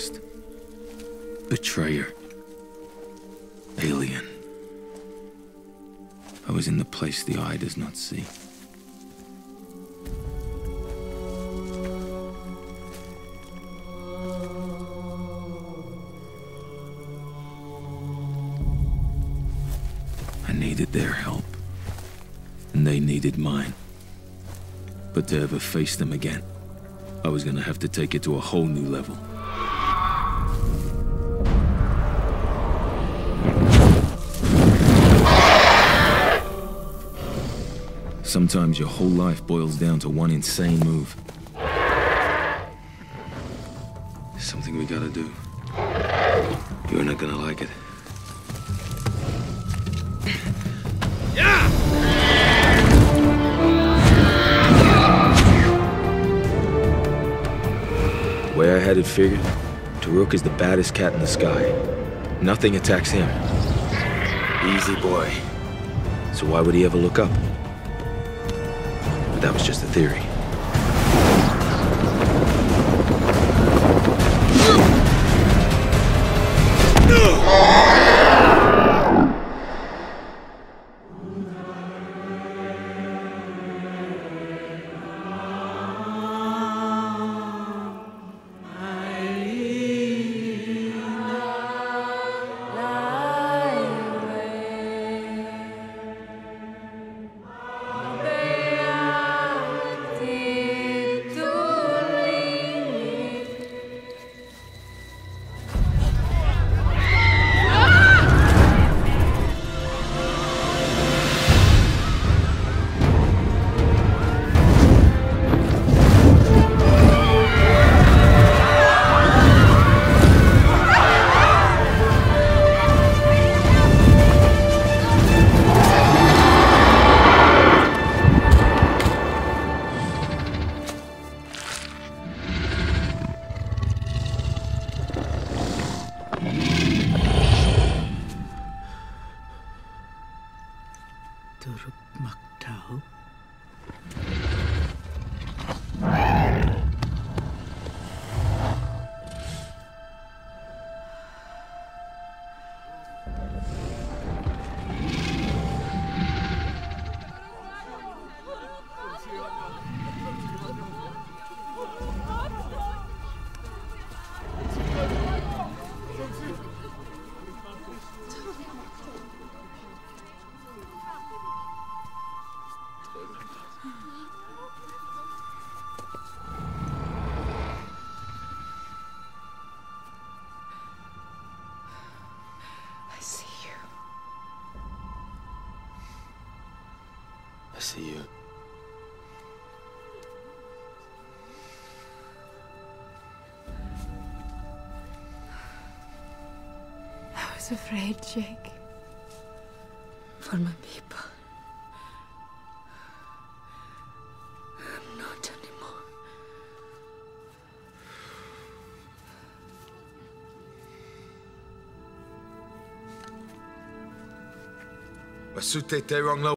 past. Betrayer. Alien. I was in the place the eye does not see. I needed their help, and they needed mine. But to ever face them again, I was gonna have to take it to a whole new level. Sometimes your whole life boils down to one insane move. Something we gotta do. You're not gonna like it. The way I had it figured, Taruk is the baddest cat in the sky. Nothing attacks him. Easy boy. So why would he ever look up? But that was just a theory. Turuk Maktau. I see you. I was afraid, Jake. For my people. I'm not anymore. Masute Terong Lo.